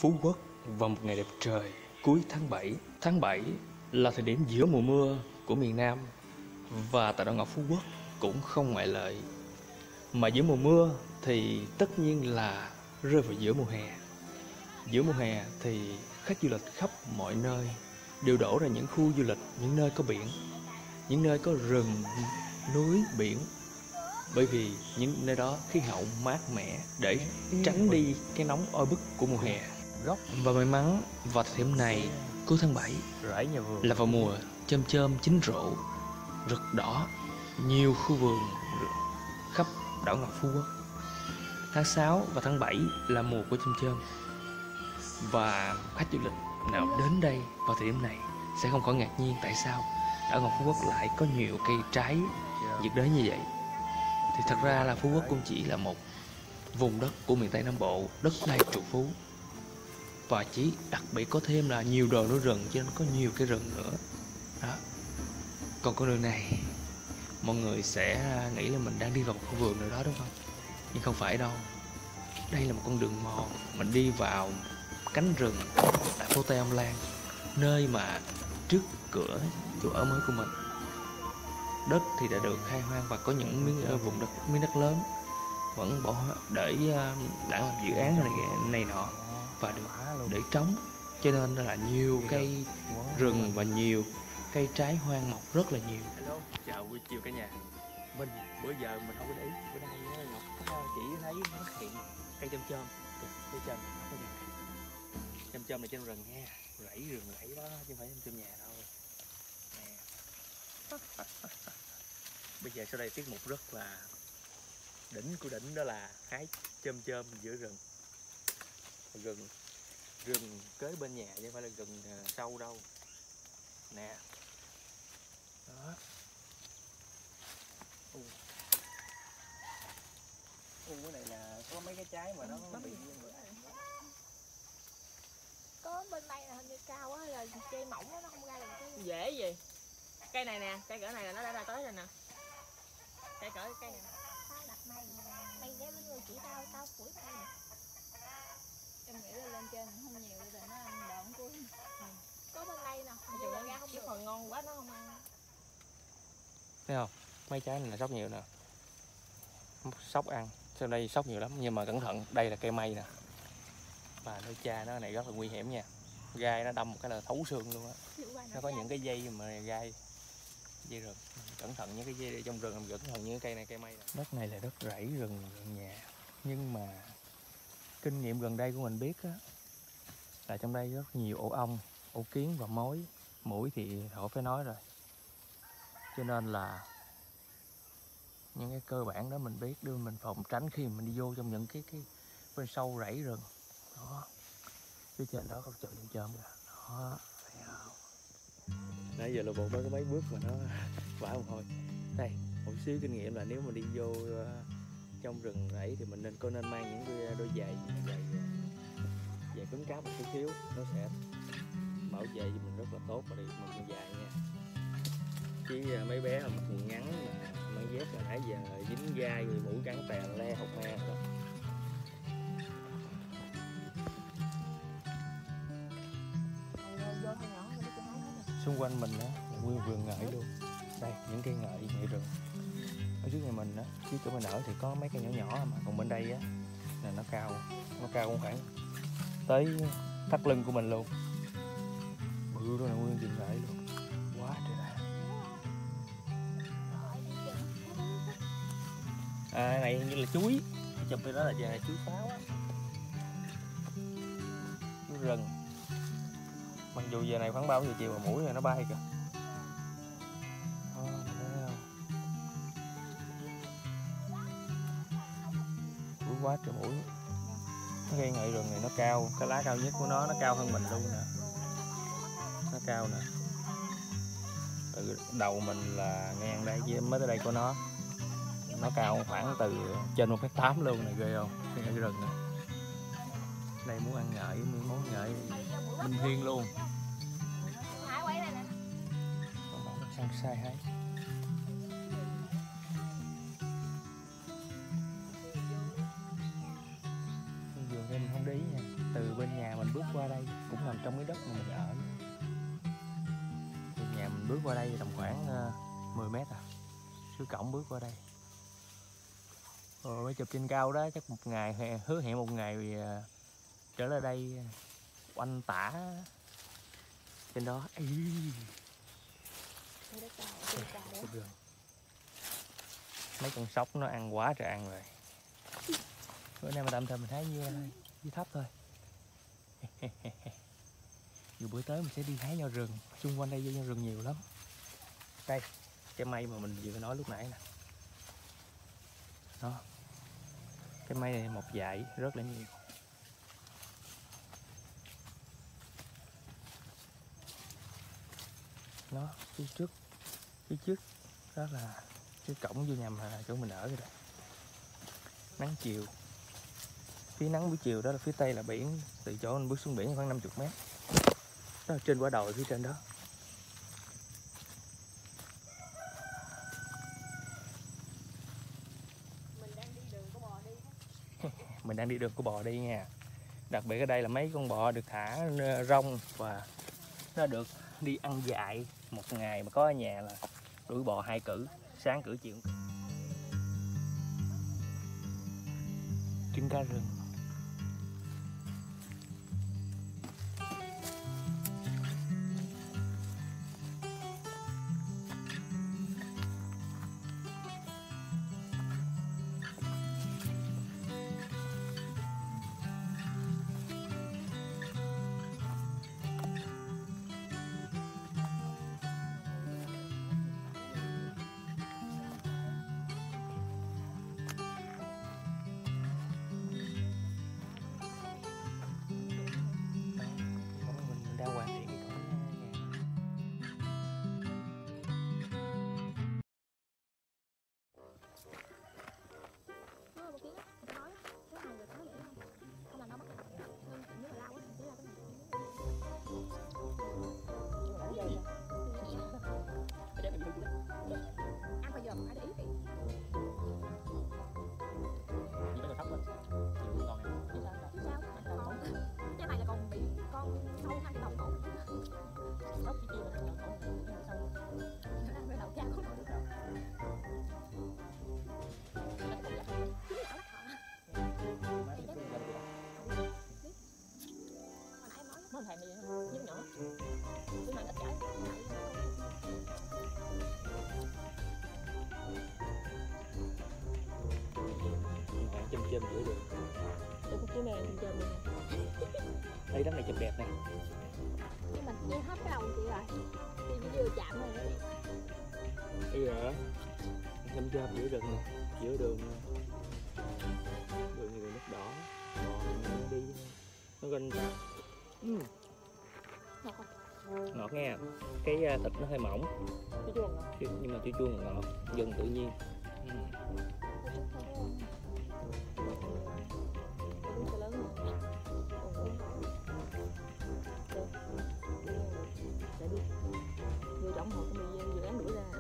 Phú Quốc vào một ngày đẹp trời cuối tháng 7. Tháng 7 là thời điểm giữa mùa mưa của miền Nam và tại Đảo Ngọc Phú Quốc cũng không ngoại lệ. Mà giữa mùa mưa thì tất nhiên là rơi vào giữa mùa hè. Giữa mùa hè thì khách du lịch khắp mọi nơi đều đổ ra những khu du lịch, những nơi có biển, những nơi có rừng, núi, biển. Bởi vì những nơi đó khí hậu mát mẻ để tránh đi cái nóng oi bức của mùa hè. Và may mắn vào thời điểm này cuối tháng 7 là vào mùa chôm chôm chín rộ rực đỏ nhiều khu vườn khắp đảo Ngọc Phú Quốc. Tháng 6 và tháng 7 là mùa của chôm chôm, và khách du lịch nào đến đây vào thời điểm này sẽ không khỏi ngạc nhiên tại sao đảo Ngọc Phú Quốc lại có nhiều cây trái nhiệt đới như vậy. Thì thật ra là Phú Quốc cũng chỉ là một vùng đất của miền Tây Nam Bộ, đất đai trù phú, và chỉ đặc biệt có thêm là nhiều đồi núi rừng, cho nên có nhiều cây rừng nữa đó. Còn con đường này mọi người sẽ nghĩ là mình đang đi vào một khu vườn nào đó, đúng không? Nhưng không phải đâu. Đây là một con đường mòn mình đi vào cánh rừng tại phố Tây Ông Lan, nơi mà trước cửa chỗ ở mới của mình. Đất thì đã được khai hoang và có những miếng đất lớn vẫn bỏ để đã làm dự án này nọ và được để trống, cho nên là nhiều cây rừng và nhiều cây trái hoang mọc rất là nhiều. Hello, chào buổi chiều cả nhà. Bữa giờ mình không có để ý, bữa nay Ngọc chỉ thấy nó hiện cây chôm chôm, cây chôm chôm này trên rừng nha, rừng rẫy đó chứ không phải chôm nhà đâu nè. Bây giờ sau đây tiết mục rất là đỉnh của đỉnh, đó là hái chôm chôm giữa rừng kế bên nhà chứ không phải là rừng sâu đâu nè. Đó. Cái này là có mấy cái trái mà nó bị có bên đây là hình như cao á, là cây mỏng á, nó không ra được cái dễ gì. Cây này nè, cây cỡ này là nó đã ra tới rồi nè. Cây này tao đặt mày ghé với người chỉ tao phủi mày. Em nghĩ là lên trên không nhiều rồi nó ăn độn cuối. Có bên đây nè, nhưng mà ra không được. Phần ngon quá nó không ăn. thấy không, mấy trái này là sóc nhiều nè, sóc ăn sau đây sóc nhiều lắm, nhưng mà cẩn thận, đây là cây mây nè, và nơi cha nó này rất là nguy hiểm nha, gai nó đâm một cái là thấu xương luôn á. Nó có những cái dây mà gai rừng, cẩn thận những cái dây trong rừng, cẩn thận những cái cây này, cây mây này. Đất này là đất rẫy rừng nhà, nhưng mà kinh nghiệm gần đây của mình biết á, là trong đây rất nhiều ổ ong, ổ kiến và mối. Muỗi thì họ phải nói rồi, cho nên là những cái cơ bản đó mình biết, đưa mình phòng tránh khi mình đi vô trong những cái bên sâu rẫy rừng đó. Phía trên đó có chợ chôm kìa đó, thấy không? Nãy giờ là bộ mới có mấy bước mà nó vã một hồi. Đây, một xíu kinh nghiệm là nếu mà đi vô trong rừng rẫy thì mình nên mang những đôi giày cứng cáp một chút xíu, nó sẽ bảo vệ cho mình rất là tốt. Và đi một con dài nha, chứ mấy bé mà mặc quần ngắn mà mang dép là nãy giờ dính gai rồi mũi cắn tè le học me đó. Xung quanh mình á là nguyên vườn ngợi luôn. Đây, những cây ngợi rừng. Ở trước nhà mình á, trước chỗ mình ở thì có mấy cây nhỏ nhỏ, mà còn bên đây á là nó cao cũng khoảng tới thắt lưng của mình luôn. Bự luôn là nguyên vườn ngợi luôn. Quá trời đã. Này như là chuối, trong khi đó là chuối pháo á, chuối rừng. Mặc dù giờ này khoảng 3 giờ chiều mà muỗi này nó bay kìa. Muỗi quá trời muỗi. Cái cây ngợi rừng này nó cao, cái lá cao nhất của nó cao hơn mình luôn nè. Nó cao nè. Từ đầu mình là ngang đây với mới tới đây của nó cao khoảng từ trên 1,8 m luôn này, ghê không? Cây ngợi rừng nè. Đây muốn ăn ngợi, muốn ngợi Minh Thiên luôn. Ăn sai hái. Vườn đây mình không để ý nha, từ bên nhà mình bước bước qua đây cũng nằm trong cái đất mà mình ở. Từ nhà mình bước qua đây tầm khoảng 10 mét à. Từ cổng bước qua đây. Rồi mới chụp trên cao đó, chắc một ngày hứa hẹn một ngày trở lại đây oanh tả trên đó. Mấy con sóc nó ăn quá trời ăn rồi. Bữa nay mà tạm thời mình thấy như thấp thôi. Dù bữa tới mình sẽ đi hái nho rừng. Xung quanh đây nho rừng nhiều lắm. Đây, cái mây mà mình vừa nói lúc nãy nè. Đó. Cái mây này một dải rất là nhiều. Nó phía trước đó là cái cổng vô nhà mà chỗ mình ở rồi đó. Nắng chiều. Phía nắng buổi chiều đó là phía tây là biển, từ chỗ mình bước xuống biển khoảng 50 mét. Đó là trên quả đồi phía trên đó. Mình đang đi đường của bò đi. Mình đang đi đường của bò đi nha. Đặc biệt ở đây là mấy con bò được thả rong và nó được đi ăn dại. Một ngày mà có ở nhà là đuổi bò 2 cử, sáng cử chiều cử. Trứng cá rừng. Đang hoàn thiện cái cổng nhà. Nó một tiếng á, người ta nói cái này được nói vậy không là nó mất nên kiểu như là lao á, chỉ là cái này. Ăn bây giờ mà phải để ý kỹ. Chỉ phải thấp lên. Chịu con này. Chứ sao? Con cái này là còn bị con sâu ăn cái đầu cổ. Sóc chỉ kêu là đầu cổ sâu. Ăn cái đầu cao không được đâu. Chứ lão lắc thọ. Hồi nãy em nói Nó thèm gì nữa, nhức nhỏ. Cái này ít chảy. Châm giữa đường. Cái này mình chơi mình. Đây đất này chụp đẹp nè. nhưng mình che hết cái đầu chị rồi. Chị vừa chạm rồi đó. Bây giờ châm giữa rừng nè, giữa đường đường nước đỏ, bò đi nó gần Ngọt không? ngọt nghe. Cái thịt nó hơi mỏng Cái chuồng ngọt. nhưng mà chua chua ngọt, dần tự nhiên. Cái lớn rồi. Để đi. Vừa trọng họ cũng bị dự án đuổi ra.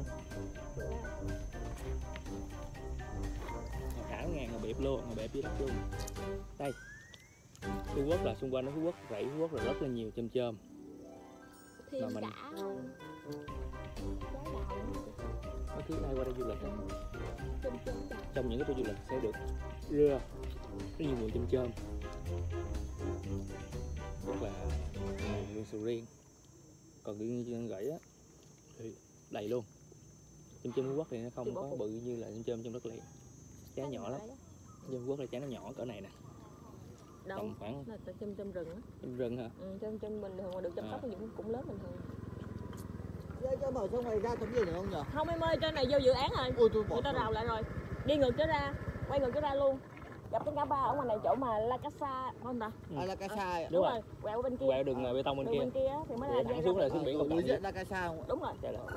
Thả ngàn ngồi bẹp luôn, ngồi bẹp dưới đất luôn. Đây, Phú Quốc là xung quanh đó, Phú Quốc, rẫy Phú Quốc là rất là nhiều chôm. Thêm Mà mình- cả trái đào nữa. Bất cứ ai qua đây du lịch á, Chôm đào. trong những cái tour du lịch sẽ được rưa rất nhiều nguồn chôm. Rất là nguyên sầu riêng. Còn nguyên gãy á thì đầy luôn. Chôm Phú Quốc thì nó không có bự như là chôm trong đất liền. Trái nhỏ lắm. Chôm Phú Quốc là trái nó nhỏ cỡ này nè. Đâu? Tầm khoảng Là châm rừng á. chôm rừng hả? Châm bình thường mà được chăm sóc thì cũng lớn bình thường. Cho mở sông này ra tấm gì nữa không nhỉ? Không em ơi, trên này vô dự án rồi. Ôi tôi bỏ Người ta rào lại rồi. Đi ngược trở ra, quay ngược trở ra luôn. Gặp cái ngã ba ở ngoài này chỗ mà La Casa không ta? Alakasa à? Đúng rồi, quẹo bên kia. Quẹo đường bê tông bên Đường kia. bên kia á, thì mới Để là thẳng dây xuống ra. là xuống biển còn Đối chậm diện Alakasa không ạ? Đúng rồi. Chạy lại.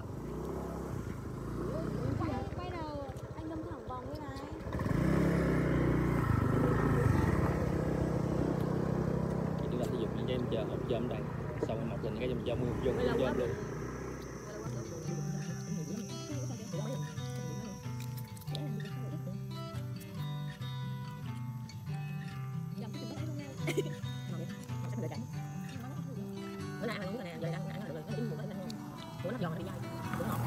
Quay đầu anh đâm thẳng vòng cái này. Chúng ta sử dụng những cái chôm hộp chôm đây, xong rồi mọc lên những cái chôm nguyên chôm luôn. về cảnh. Bữa nay ăn miếng này về ăn được rồi, cái chín muỗng ăn của nó giòn thì dai, cũng ngọt.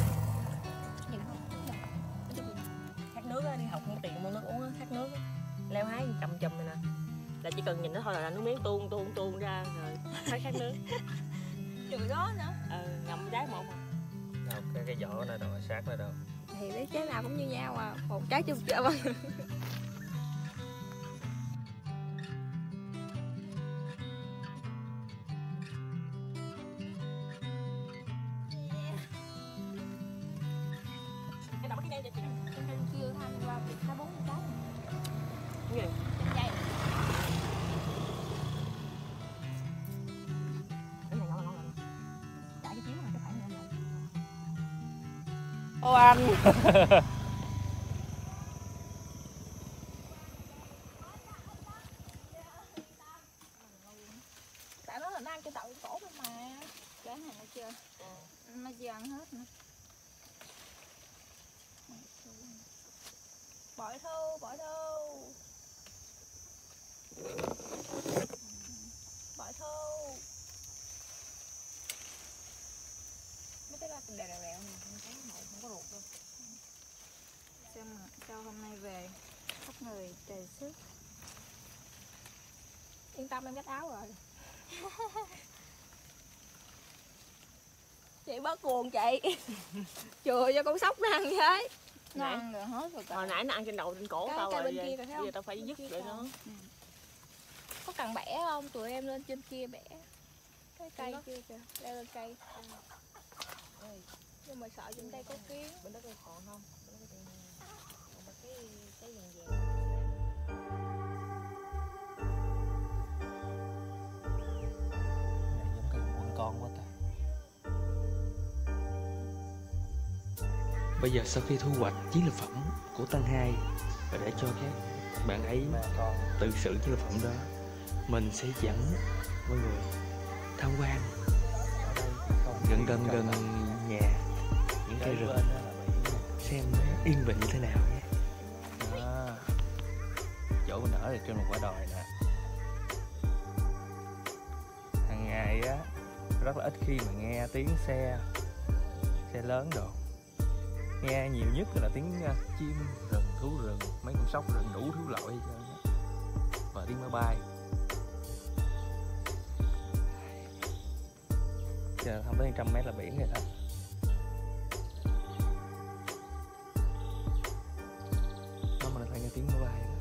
Khát nước á, đi học không tiền mua nước uống á, khát nước á. Leo hái chùm này nè. Là chỉ cần nhìn nó thôi là nước miếng tuôn ra rồi khát nước. Chùi đó nữa. Ngậm trái một. Đâu, cái vỏ này đâu, sát này đâu. Thì biết trái nào cũng như nhau à, một trái chung chợ mà. Chưa tham qua việc 4 trái. Gì? Chay. Cái này ngon rồi. Trả cái chiếu này cái phải nữa rồi. Ô anh. Tại nó là nó ăn cái đậu cổ mà. Cái này nó chưa. Nó chưa ăn hết nữa. Bội thu. Bội thu. Mấy cái lá đèo này không có ruột đâu. Sao hôm nay về khắp người trời sức. Yên tâm em cắt áo rồi. Chị bớt buồn chị. Chừa cho con sóc nó ăn với. Nó ăn rồi hết rồi. Hồi nãy nó ăn trên đầu trên cổ tao rồi. Bên kia rồi thấy không? Bây giờ tao phải dứt để nó. Có cần bẻ không? Tụi em lên trên kia bẻ. Cái cây kia kìa, leo lên cây. Nhưng mà sợ trên đây có kiến. Bên đó cây khòn không? Bên đó cái vàng vàng. Này giống cái quần con quá ta. Bây giờ sau khi thu hoạch chiến lợi phẩm của Tăng Hai và để cho các bạn ấy tự xử chiến lợi phẩm đó, mình sẽ dẫn mọi người tham quan gần nhà những cây rừng xem yên bình như thế nào nhé. Chỗ mình ở thì trên một quả đồi nè. Hàng ngày á rất là ít khi mà nghe tiếng xe lớn đồ. Nghe nhiều nhất là tiếng chim rừng, thú rừng, mấy con sóc rừng đủ thứ loại và tiếng máy bay. Giờ không tới 100 mét là biển rồi đó. Nó mà phải nghe tiếng máy bay.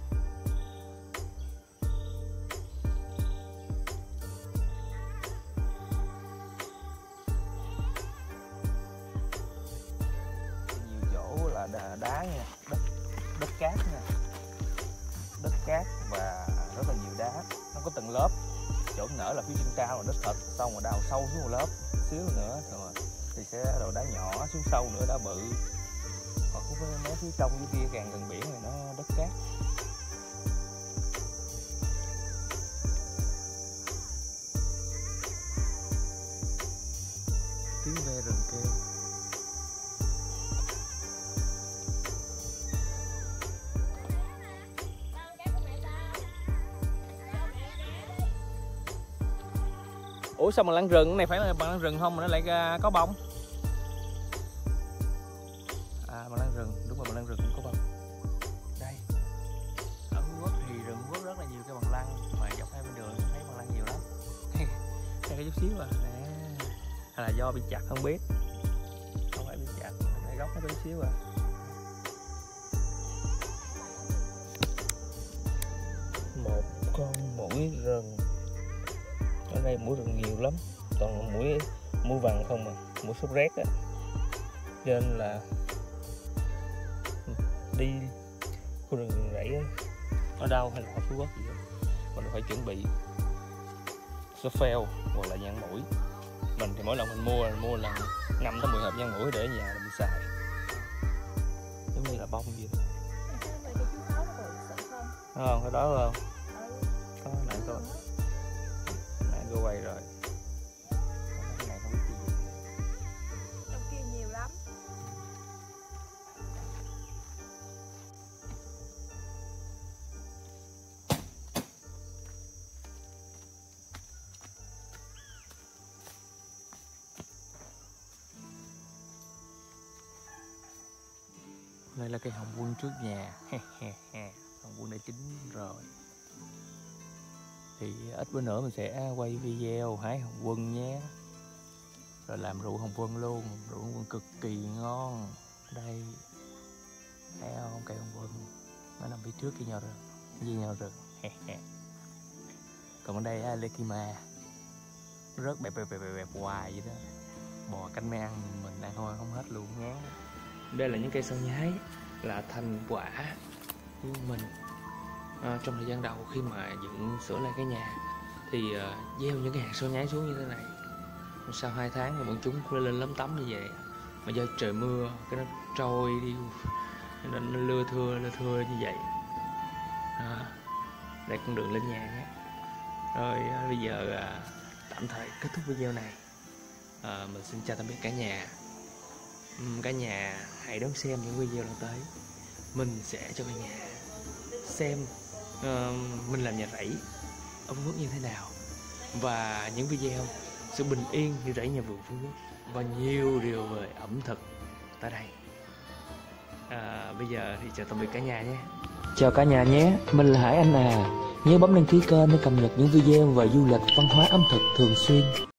Đá nha, đất cát nha, đất cát và rất là nhiều đá, nó có từng lớp. Chỗ nở là phía trên cao là đất thật, xong rồi đào sâu xuống một lớp xíu nữa rồi thì sẽ đổ đá nhỏ xuống sâu nữa, đá bự. Còn mấy phía trong dưới kia càng gần biển này nó đất cát. Tiếng ve rừng kêu. Ủa sao mà lăn rừng, cái này phải là bằng lăn rừng không mà nó lại có bông? À bằng lăn rừng, đúng rồi, bằng lăn rừng cũng có bông. Đây, ở Phú Quốc thì rừng Phú Quốc rất là nhiều cái bằng lăn, mà dọc hai bên đường thấy bằng lăn nhiều lắm. Đây cái chút xíu à, hay là do bị chặt không biết. Không phải bị chặt, cái gốc nó có chút xíu à. Một con muỗi rừng. Ở đây muỗi rừng nhiều lắm, toàn muỗi vàng không mà, muỗi sốt rét á. Cho nên là đi khu rừng rẫy á, ở đâu hay là ở Phú Quốc gì đó, mình phải chuẩn bị sơ pheo hoặc là nhang muỗi. Mình thì mỗi lần mình mua lần 5 tới 10 hộp nhang muỗi để ở nhà mình xài, giống như là bông vậy đó. Không, cái đó không? Có nãy coi. Cô quay rồi. Cái này không biết gì. Trong kia nhiều lắm. Đây là cây hồng quân trước nhà. Hồng quân đã chín rồi. Thì ít bữa nữa mình sẽ quay video hái hồng quân nhé. Rồi làm rượu hồng quân luôn. Rượu hồng quân cực kỳ ngon. Đây, thấy không, cây hồng quân nó nằm phía trước kia nhau rừng, với nhau rừng. Còn ở đây Lekima rớt bẹp hoài vậy đó. Bò canh me ăn mình ăn thôi không hết luôn ngán. Đây là những cây sao nhái là thành quả của mình trong thời gian đầu khi mà dựng sửa lại cái nhà. Thì gieo những cái hạt sao nhái xuống như thế này, sau 2 tháng thì bọn chúng cũng lên lấm tấm như vậy. Mà do trời mưa cái nó trôi đi nên nó lưa thưa như vậy. Đây con đường lên nhà nhé. Rồi bây giờ tạm thời kết thúc video này. Mình xin chào tạm biệt cả nhà. Cả nhà hãy đón xem những video lần tới. Mình sẽ cho cả nhà xem mình làm nhà rẫy ở Phú Quốc như thế nào, và những video sự bình yên như rẫy nhà vườn Phú Quốc, và nhiều điều về ẩm thực tại đây. Bây giờ thì chào tạm biệt cả nhà nhé. Chào cả nhà nhé, mình là Hải Anh à. Nhớ bấm đăng ký kênh để cập nhật những video về du lịch, văn hóa, ẩm thực thường xuyên.